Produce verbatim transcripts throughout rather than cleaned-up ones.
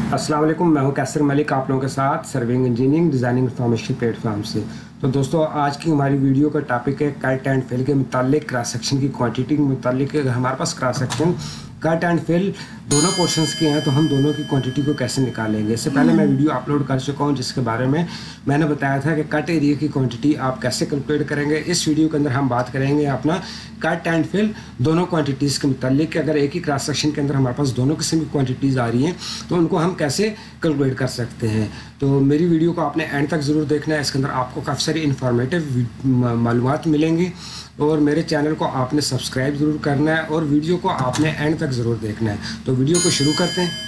अस्सलाम वालेकुम, मैं हूं कैसर मलिक आप लोगों के साथ serving engineering designing information platform से। तो दोस्तों, आज की हमारी वीडियो का टॉपिक है कट एंड फिल के मुतालिक क्रॉस सेक्शन की क्वांटिटी के मुतालिक। अगर हमारे पास cross section cut and fill दोनों पोर्शंस के हैं तो हम दोनों की क्वांटिटी को कैसे निकालेंगे। इससे पहले मैं वीडियो अपलोड कर चुका हूं जिसके बारे में मैंने बताया था कि कट एरिया की क्वांटिटी आप कैसे कैलकुलेट करेंगे। इस वीडियो के अंदर हम बात करेंगे अपना कट एंड फिल दोनों क्वांटिटीज़ के मुतालिक। अगर एक ही क्रॉस सेक्शन के अंदर हमारे पास दोनों किस्म की क्वांटिटीज़ आ रही हैं तो उनको हम कैसे कैलकुलेट कर सकते हैं। तो मेरी वीडियो को आपने एंड तक ज़रूर देखना है। इसके अंदर आपको काफ़ी सारी इन्फॉर्मेटिव मालूमात मिलेंगी और मेरे चैनल को आपने सब्सक्राइब ज़रूर करना है और वीडियो को आपने एंड तक ज़रूर देखना है। तो वीडियो को शुरू करते हैं।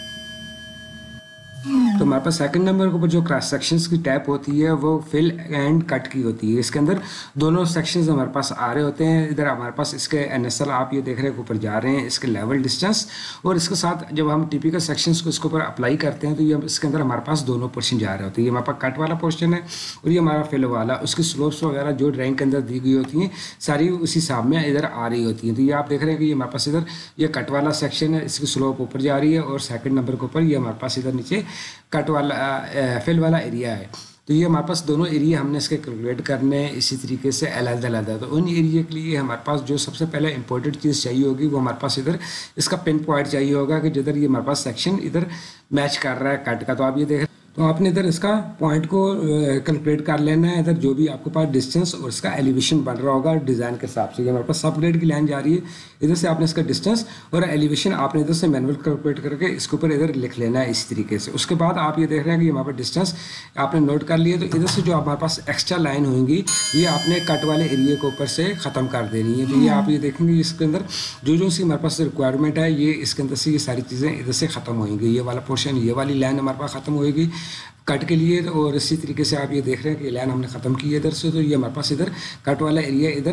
तो हमारे पास सेकंड नंबर के ऊपर जो क्रॉस सेक्शंस की टैप होती है वो फिल एंड कट की होती है। इसके अंदर दोनों सेक्शंस हमारे पास आ रहे होते हैं। इधर हमारे पास इसके एनएसएल आप ये देख रहे हैं ऊपर जा रहे हैं, इसके लेवल डिस्टेंस, और इसके साथ जब हम टिपिकल सेक्शंस को इसके ऊपर अप्लाई करते हैं तो ये इसके अंदर हमारे पास दोनों पोर्शन जा रहे होते हैं। ये हमारे पास कट वाला पोर्शन है और ये हमारा फिल वाला। उसकी स्लोप्स वगैरह जो ड्राइंग के अंदर दी गई होती हैं सारी उस हिसाब में इधर आ रही होती हैं। तो ये आप देख रहे हैं कि ये हमारे पास इधर ये कट वाला सेक्शन है, इसकी स्लोप ऊपर जा रही है, और सेकंड नंबर के ऊपर ये हमारे पास इधर नीचे कट वाला फिल वाला एरिया है। तो ये हमारे पास दोनों एरिया हमने इसके कैलकुलेट करने हैं इसी तरीके से अलग अलग। तो उन एरिया के लिए हमारे पास जो सबसे पहले इंपॉर्टेंट चीज़ चाहिए होगी वो हमारे पास इधर इसका पिन पॉइंट चाहिए होगा कि जिधर ये हमारे पास सेक्शन इधर मैच कर रहा है कट का। तो आप ये देख तो आपने इधर इसका पॉइंट को कैलकुलेट कर लेना है। इधर जो भी आपके पास डिस्टेंस और इसका एलिवेशन बन रहा होगा डिज़ाइन के हिसाब से। ये हमारे पास सब ग्रेड की लाइन जा रही है, इधर से आपने इसका डिस्टेंस और एलिवेशन आपने इधर से मैनुअल कैलकुलेट करके इसके ऊपर इधर लिख लेना है इसी तरीके से। उसके बाद आप ये देख रहे हैं कि हमारे पास डिस्टेंस आपने नोट कर लिए। तो इधर से जो हमारे पास एक्स्ट्रा लाइन होंगी ये आपने कट वाले एरिया के ऊपर से ख़त्म कर देनी है। तो ये आप ये देखेंगे इसके अंदर जो जो सी हमारे पास रिक्वायरमेंट है ये इसके अंदर से ये सारी चीज़ें इधर से ख़त्म होंगी। ये वाला पोर्शन ये वाली लाइन हमारे पास ख़त्म होएगी कट के लिए, और इसी तरीके से आप ये देख रहे हैं कि लाइन हमने ख़त्म की है इधर से। तो ये हमारे पास इधर कट वाला एरिया इधर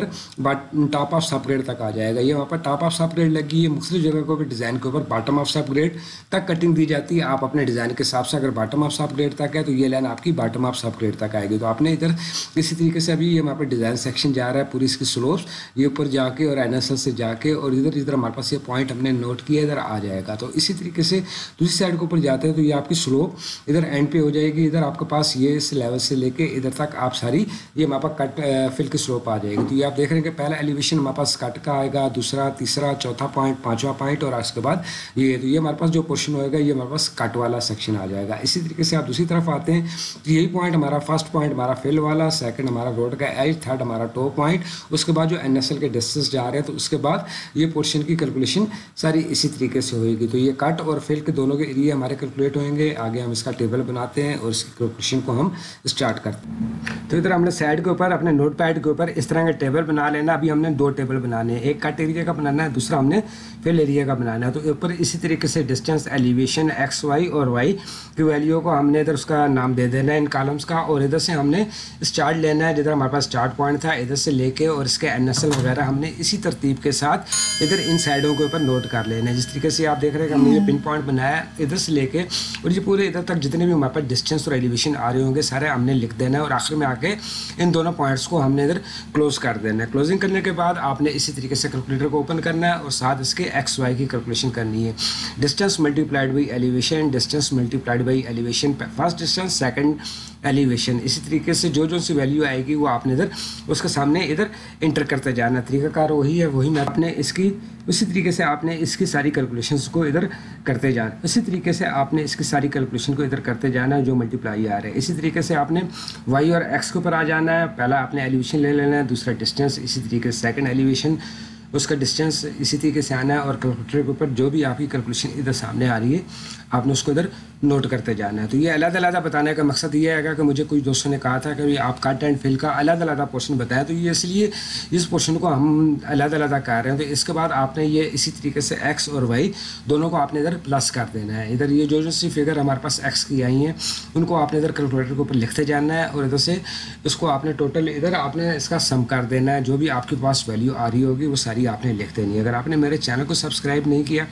टॉप ऑफ सब ग्रेड तक आ जाएगा। ये वहाँ पर टॉप ऑफ सब ग्रेड लगी है। मुख्तलिफ जगह को भी डिज़ाइन के ऊपर बॉटम ऑफ सब ग्रेड तक कटिंग दी जाती है। आप अपने डिज़ाइन के हिसाब से अगर बॉटम ऑफ सब ग्रेड तक है तो ये लाइन आपकी बॉटम ऑफ सब ग्रेड तक आएगी। तो आपने इधर इसी तरीके से अभी ये हमारे पास डिज़ाइन सेक्शन जा रहा है, पूरी इसकी स्लोप्स ये ऊपर जाके और एन एस एल से जाके और इधर इधर हमारे पास ये पॉइंट हमने नोट किया इधर आ जाएगा। तो इसी तरीके से दूसरी साइड के ऊपर जाते हैं तो ये आपकी स्लोप इधर एंड पे हो जाएगी। इधर आपके पास ये इस लेवल से लेके इधर तक आप सारी ये हमारे पास कट फिल की स्लोप आ जाएगी। तो ये आप देख रहे हैं कि पहला एलिवेशन हमारे पास कट का आएगा, दूसरा तीसरा चौथा पॉइंट पांचवा पॉइंट, और उसके बाद ये तो ये हमारे पास जो पोर्शन होएगा ये हमारे पास कट वाला सेक्शन आ जाएगा। इसी तरीके से आप दूसरी तरफ आते हैं तो यही पॉइंट हमारा फर्स्ट पॉइंट हमारा फिल वाला, सेकंड हमारा रोड का एज, थर्ड हमारा टॉप पॉइंट, उसके बाद जो एनएसएल के डिस्टेंस जा रहे हैं तो उसके बाद ये पोर्शन की कैलकुलेशन सारी इसी तरीके से होएगी। तो ये कट और फिल के दोनों के एरिया हमारे कैलकुलेट होंगे। आगे हम इसका टेबल बनाते हैं और इसकी कैलकुलेशन को हम स्टार्ट करते हैं। तो इधर हमने साइड के ऊपर अपने नोट पैड के ऊपर इस तरह का टेबल बना लेना। अभी हमने दो टेबल बनाने हैं, एक कट एरिया का बनाना है, दूसरा हमने फिल एरिया का बनाना है। तो ऊपर इसी तरीके से डिस्टेंस, एलिवेशन, एक्स वाई और वाई की वैल्यू को हमने इधर उसका नाम दे देना है इन कॉलम्स का, और इधर से हमने स्टार्ट लेना है जिधर हमारे पास स्टार्ट पॉइंट था इधर से लेके, और इसके एनएसएल वगैरह हमने इसी तरतीब के साथ इधर इन साइडों के ऊपर नोट कर लेना है। जिस तरीके से आप देख रहे हैं कि हमने ये पिन पॉइंट बनाया इधर से लेके और ये पूरे इधर तक जितने भी हमारे पास डिस्टेंस और एलिवेशन आ रहे होंगे सारे हमने लिख देना है, और आखिर में आके इन दोनों पॉइंट्स को हमने इधर क्लोज कर देना है। क्लोजिंग करने के बाद आपने इसी तरीके से कैलकुलेटर को ओपन करना है और साथ इसके एक्स वाई की कैलकुलेशन करनी है। Distance multiplied by elevation, distance multiplied by elevation, first distance second elevation. इसी तरीके से जो जो सी वैल्यू आएगी वो आपने इधर उसके सामने इधर इंटर करते जाना। तरीकाकार वही है, वही मैं आपने इसकी उसी तरीके से आपने इसकी सारी कैलकुलेशंस को इधर करते जाना। इसी तरीके से आपने इसकी सारी कैलकुलेशन को इधर करते जाना जो मल्टीप्लाई आ रहे हैं। इसी तरीके से आपने वाई और एक्स के ऊपर आ जाना है। पहला आपने एलिवेशन ले लेना है, दूसरा डिस्टेंस, इसी तरीके से सेकंड एलिवेशन, उसका डिस्टेंस इसी तरीके से आना है, और कैलकुलेटर के ऊपर जो भी आपकी कैलकुलेशन इधर सामने आ रही है आपने उसको इधर नोट करते जाना है। तो ये अलग अलग बताने का मकसद ये है कि मुझे कुछ दोस्तों ने कहा था कि आप कट एंड फिल का अलग अलग पोर्शन बताया, तो ये इसलिए इस पोर्शन को हम अलग अलग कर रहे हैं। तो इसके बाद आपने ये इसी तरीके से एक्स और वाई दोनों को आपने इधर प्लस कर देना है। इधर ये जो जो सी फिगर हमारे पास एक्स की आई हैं उनको आपने इधर कैलकुलेटर के ऊपर लिखते जाना है, और इधर से इसको आपने टोटल इधर आपने इसका सम कर देना है। जो भी आपके पास वैल्यू आ रही होगी वो सारी आपने लिख देनी है। अगर आपने मेरे चैनल को सब्सक्राइब नहीं किया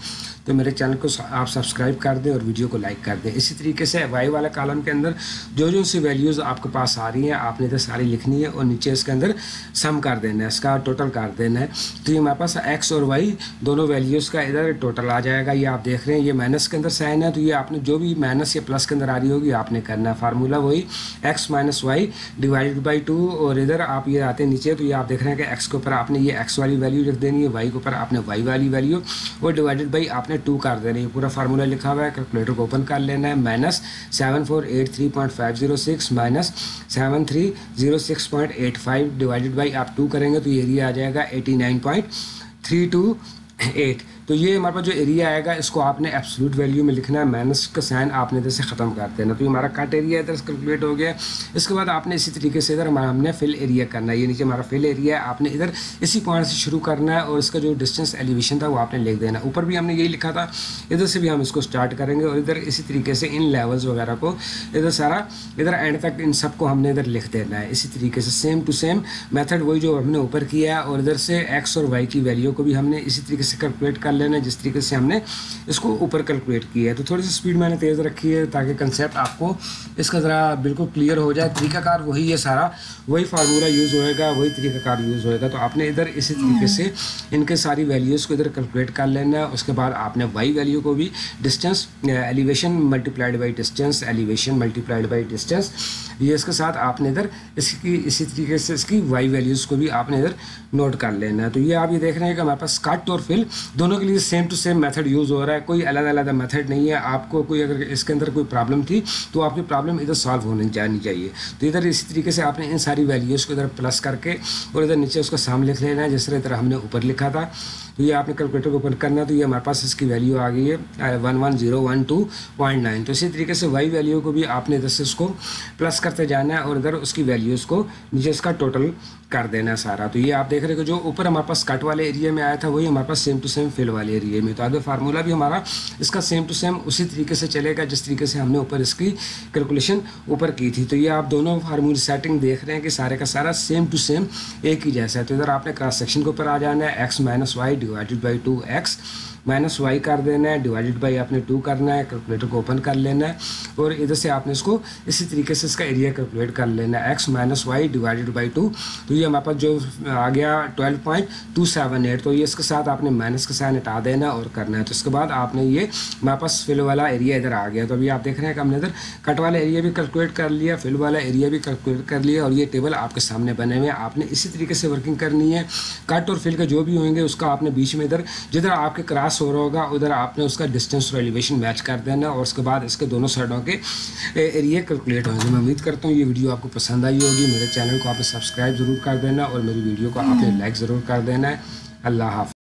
تو میرے چینل کو آپ سبسکرائب کر دیں اور ویڈیو کو لائک کر دیں. اسی طریقے سے وائی والے کالم کے اندر جو جو سی ویلیوز آپ کے پاس آ رہی ہیں آپ نے ادھر ساری لکھنی ہے اور نیچے اس کے اندر سم کر دینا ہے, اس کا ٹوٹل کر دینا ہے. تو یہ ہمارے پاس ایکس اور وائی دونوں ویلیوز کا ادھر ٹوٹل آ جائے گا. یہ آپ دیکھ رہے ہیں یہ مائنس کے اندر سائن ہے, تو یہ آپ نے جو بھی مائنس یا پلس کے اندر آ رہی ہوگی آپ نے کرنا ہے. فارمولا وہی X minus Y divided by two, اور ادھر آپ یہ آتے ہیں نیچے تو یہ آپ دیکھ رہے ہیں کہ ایکس کے اوپر آپ نے یہ ایکس والی ویلیو لکھ دینی ہے, وائی کے اوپر آپ نے وائی والی ویلیو اور ڈیوائڈیڈ بائی آپ نے ٹو کر دینی ہے. پورا فارمولا لکھا ہوا ہے, کیلکولیٹر کو اوپن کر لینا ہے. Minus seven four eight three point five zero six minus seven three zero six point eight five divided by آپ ٹو کریں گے تو یہ ایریا آ جائے گا eighty nine point three two eight. تو یہ ہمارے پاس جو ایریا آئے گا اس کو آپ نے ایبسولوٹ ویلیو میں لکھنا ہے, مائنس کا سائن آپ نے ادھر سے ختم کر دینا. تو یہ ہمارا کٹ ایریا ادھر کیلکولیٹ ہو گیا. اس کے بعد آپ نے اسی طریقے سے ادھر ہمارا ہم نے فل ایریا کرنا ہے. یہ نیچے ہمارا فل ایریا ہے, آپ نے ادھر اسی پوائنٹ سے شروع کرنا ہے اور اس کا جو ڈسٹینس ایلیویشن تھا وہ آپ نے لکھ دینا. اوپر بھی ہم نے یہی لکھا تھا, ادھر سے بھی ہم اس کو اسٹارٹ کریں گے اور ادھر اسی طریقے سے ان لیولز وغیرہ کو ادھر سارا ادھر اینڈ تک ان سب کو ہم نے ادھر لکھ دینا ہے. اسی طریقے سے سیم ٹو سیم میتھڈ وہی جو ہم نے اوپر کیا ہے, اور ادھر سے ایکس اور وائی کی ویلیو کو بھی ہم نے اسی طریقے سے کیلکولیٹ کر لینا ہے جس طریقے سے ہم نے اس کو اوپر کیلکولیٹ کیا ہے. تو تھوڑی سی سپیڈ میں نے تیز رکھی ہے تاکہ کنسیپٹ آپ کو اس کا ذرا بالکل کلیئر ہو جائے. طریقہ کار وہی ہے, سارا وہی فارمولا یوز ہوئے گا, وہی طریقہ کار یوز ہوئے گا. تو آپ نے ادھر اسی طریقے سے ان کے ساری ویلیوز کو ادھر کیلکولیٹ کر لینا ہے. اس کے بعد آپ نے وائی ویلیو کو بھی distance elevation multiplied by distance elevation multiplied by distance, یہ اس کے ساتھ آپ نے ادھر اس کی اسی طریقے سے اس کی وائی ویلیوز کو بھی آپ نے ادھر نوٹ کر لینا ہے. تو یہ آپ یہ دیکھ رہے ہیں کہ ہمارے پاس کٹ اور فل دونوں کے لیے same to same method use ہو رہا ہے, کوئی الگ الگ میتھڈ نہیں ہے. آپ کو کوئی اگر اس کے اندر کوئی پرابلم تھی تو آپ کی پرابلم ادھر سالو ہونے جانی چاہیے. تو ادھر اسی طریقے سے آپ نے ان ساری ویلیوز کو ادھر پلس کر کے اور ادھر نیچے اس کا سام لکھ لینا ہے جس طرح ادھر ہم نے اوپر لکھا تھا. تو یہ آپ نے کیلکولیٹر کو اوپن کرنا ہے, تو یہ ہمارے پاس اس کی ویلیو آ گئی ہے one one zero one two point nine. تو اسی طریقے سے وائی ویلیو کو بھی آپ نے ادھر سے اس کو پلس کرتے جانا ہے اور ادھر اس کی ویلیوز کو نیچے اس کا ٹوٹل کر دینا ہے سارا. تو یہ آپ دیکھ رہے ہیں کہ جو اوپر ہمارے پاس کٹ والے ایریا میں آیا تھا وہی ہمارے پاس سیم ٹو سیم فل والے ایریا میں. تو آگے فارمولا بھی ہمارا اس کا سیم ٹو سیم اسی طریقے سے چلے گا جس طریقے سے ہم نے اوپر اس کی کیلکولیشن اوپر کی تھی. تو یہ آپ دونوں فارمولا سیٹنگ دیکھ رہے ہیں کہ سارے کا سارا سیم ٹو سیم ایک ہی جیسا ہے. تو ادھر آپ نے کراس سیکشن کے اوپر آ جانا ہے, X minus Y divided by two X minus Y کر دینا ہے, ڈیوائڈیڈ بائی آپ نے ٹو کرنا ہے, کیلکولیٹر کو اوپن کر لینا ہے اور ادھر سے آپ نے اس کو اسی طریقے سے اس کا ایریا کیلکولیٹ کر لینا ہے, X minus Y divided by two. تو یہ ہمارے پاس جو آ گیا twelve point two seven eight. تو یہ اس کے ساتھ آپ نے مائنس کا سائن ہٹا دینا اور کرنا ہے. تو اس کے بعد آپ نے یہ ہمارے پاس فل والا ایریا ادھر آ گیا. تو ابھی آپ دیکھ رہے ہیں کہ ہم نے ادھر کٹ والا ایریا بھی کیلکولیٹ کر لیا, فل والا ایریا بھی کیلکولیٹ کر لیا, اور یہ ٹیبل آپ کے سامنے بنے ہوئے ہیں. آپ نے اسی طریقے سے ورکنگ کرنی ہے. کٹ اور فل کے جو بھی ہوں گے اس کا آپ نے بیچ میں ادھر جدھر آپ کے کراس ہو رہا ہوگا ادھر آپ نے اس کا ڈسٹینس اور ایلیویشن میچ کر دینا, اور اس کے بعد اس کے دونوں سائڈوں کے ایریا کیلکولیٹ ہوں گے. میں امید کرتا ہوں یہ ویڈیو آپ کو پسند آئی ہوگی. میرے چینل کو آپ نے سبسکرائب ضرور کر دینا اور میری ویڈیو کو آپ نے لائک ضرور کر دینا ہے. اللہ حافظ.